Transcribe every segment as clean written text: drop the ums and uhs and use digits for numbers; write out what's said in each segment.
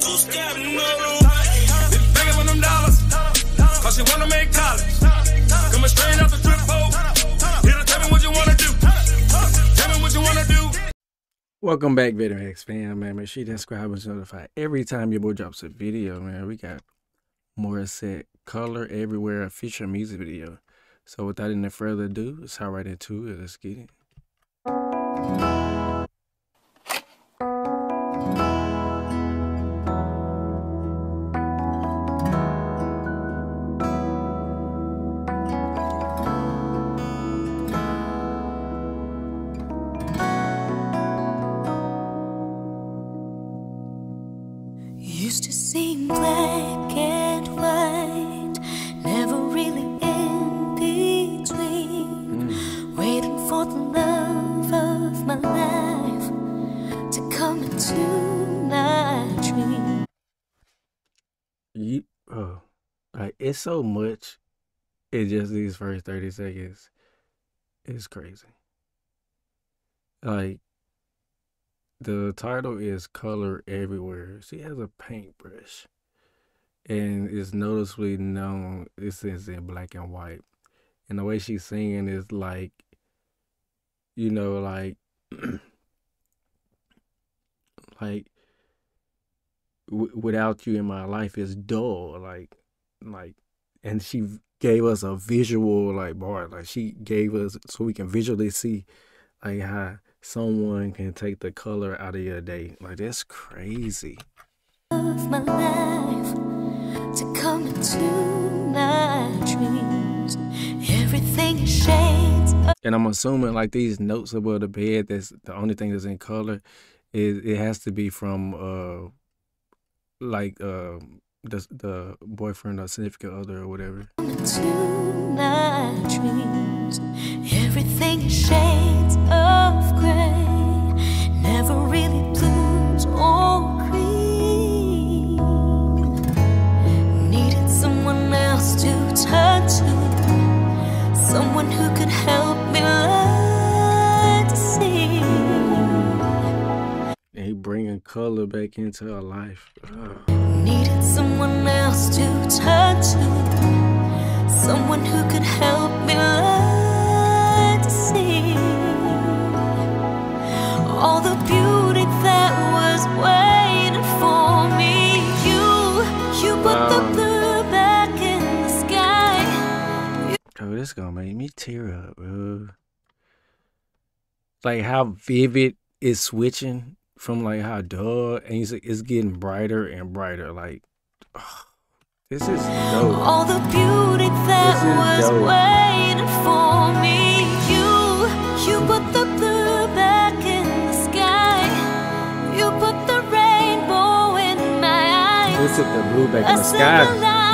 two-step, Been begging for them dollars, cause she wanna make college. Coming straight out the trip hole. Here to tell me what you wanna do. Tell me what you wanna do. Welcome back, VeteranX fam, man. Make sure you subscribe and notify every time your boy drops a video, man. We got Morissette Color Everywhere feature music video. So without any further ado, let's hop right into it. Let's get it. Used to seem black and white, never really in between. Waiting for the love of my life to come into my dream. Like it's so much in just these first 30 seconds. It's crazy. Like, the title is Color Everywhere. She has a paintbrush. And it's noticeably known, this is in black and white. And the way she's singing is like, you know, like, without you in my life is dull. Like, and she gave us a visual, like, bar. Like, she gave us, so we can visually see, like, how someone can take the color out of your day. Like, that's crazy. Of my life to come into my dreams. Everything is shades. And I'm assuming, like, these notes above the bed, that's the only thing that's in color. It has to be from the boyfriend or significant other or whatever. Into my dreams. Everything is shades of gray. Never really blues or green. Needed someone else to turn to. Someone who could help me learn to see. And he bringing color back into her life. Needed someone else to turn to. Someone who could help me learn to see all the beauty that was waiting for me. You put the blue back in the sky. Oh, this gonna make me tear up, bro. Like how vivid it's switching from like how dull, and it's getting brighter and brighter. Like, oh, this is dope. All the beauty that was waiting for me. You put the blue back in the sky. You put the rainbow in my eyes. Who took the blue back in the sky?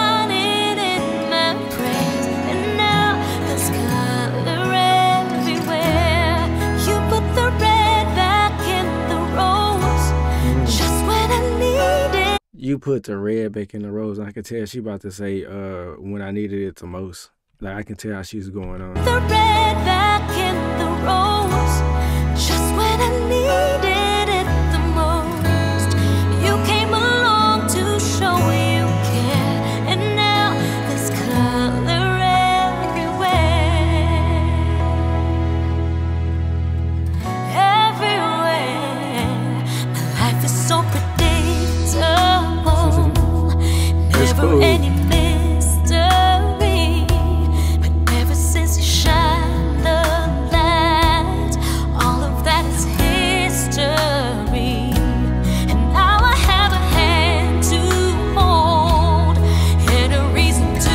You put the red back in the rose. I can tell she about to say, when I needed it the most. Like, I can tell how she's going on. The red back in the rose, just when I needed it the most. You came along to show you care, and now there's color everywhere. Everywhere. My life is so predictable. Never cool. any mystery, but ever since you shine the light, all of that is history. And now I have a hand to hold and a reason to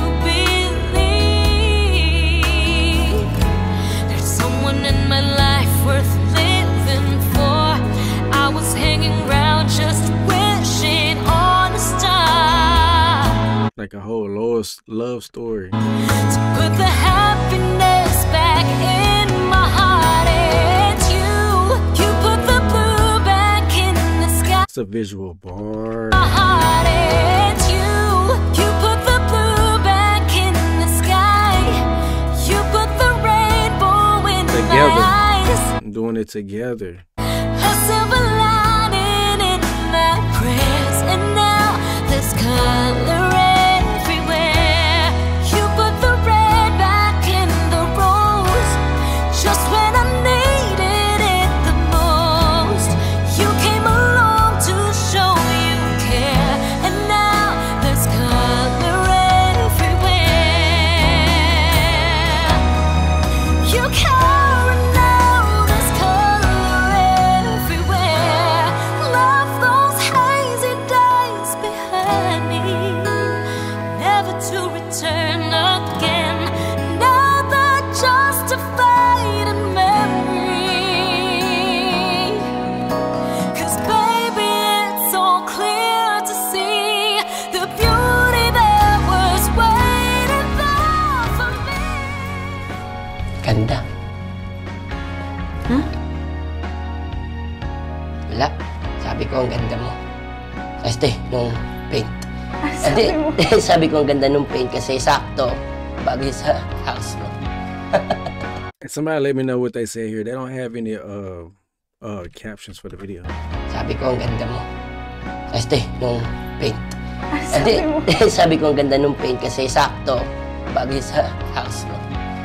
believe there's someone in my life worth living for. I was hanging around just wishing on a star. Like a whole love story. To put the happiness back in my heart. It's you put the blue back in the sky. It's a visual bar. My heart, it's you put the blue back in the sky. You put the rainbow in my eyes. Doing it together. A silver lining in my prayers. Yung paint. Sabi mo. Sabi ko ang ganda nung paint kasi sakto. Bagay sa house mo. Somebody let me know what they say here. They don't have any captions for the video. Sabi ko ang ganda mo. Yung paint. Sabi mo. Sabi ko ang ganda nung paint kasi sakto. Bagay sa house mo.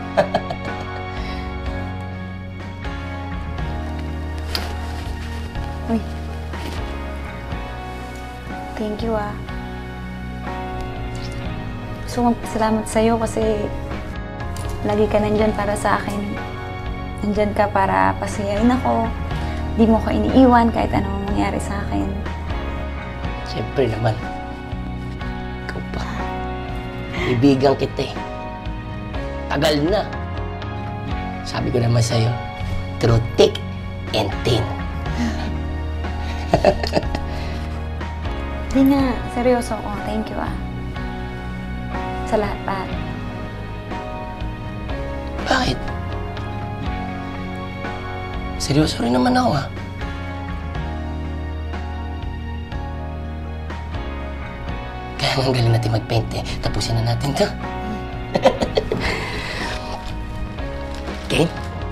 Uy. Thank you Gusto kong salamat sa'yo kasi lagi ka nandyan para sa akin. Nandyan ka para pasiyain ako. Di mo ko iniiwan kahit anong mangyari sa akin. Siyempre naman. Ikaw pa. Ibigan kita Tagal na. Sabi ko naman sa'yo, through thick and thin. Di nga, seryoso ako. Thank you sa lahat. Bakit? Seryoso rin naman ako Kaya ang galing natin mag-paint Tapusin na natin to. Okay?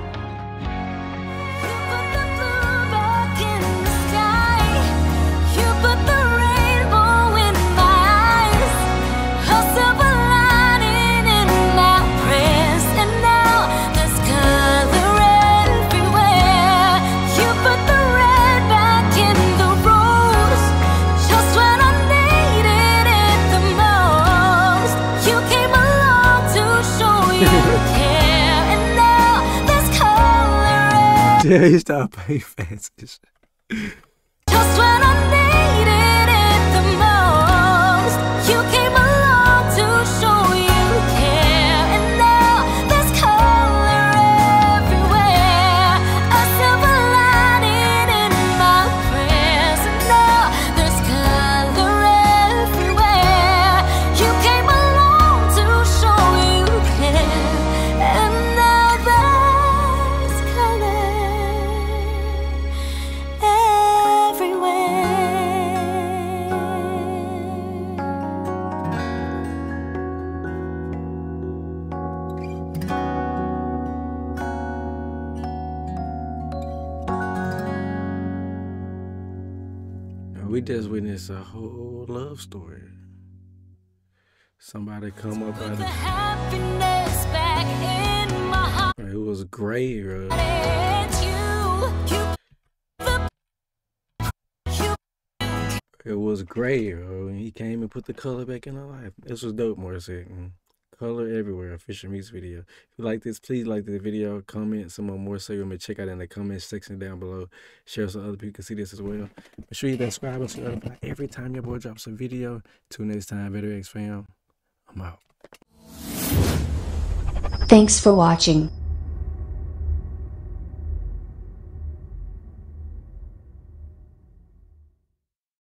Yeah, he stopped paying fast. Just when I needed it the most, you came along to show you care. And now there's color everywhere, a silver lining in my prayers. And now there's color everywhere. You came along to show you care. And now there's color We just witnessed a whole love story. Somebody come up out of happiness back in my heart. it was gray, bro. It was gray, bro. And he came and put the color back in her life. This was dope, Morissette. Color everywhere. Official Meets video. If you like this, please like this video. Comment some more Morissette with me. Check out in the comments section down below. Share so other people can see this as well. Make sure you subscribe and notify every time your boy drops a video. Till next time, Better X fam. I'm out. Thanks for watching.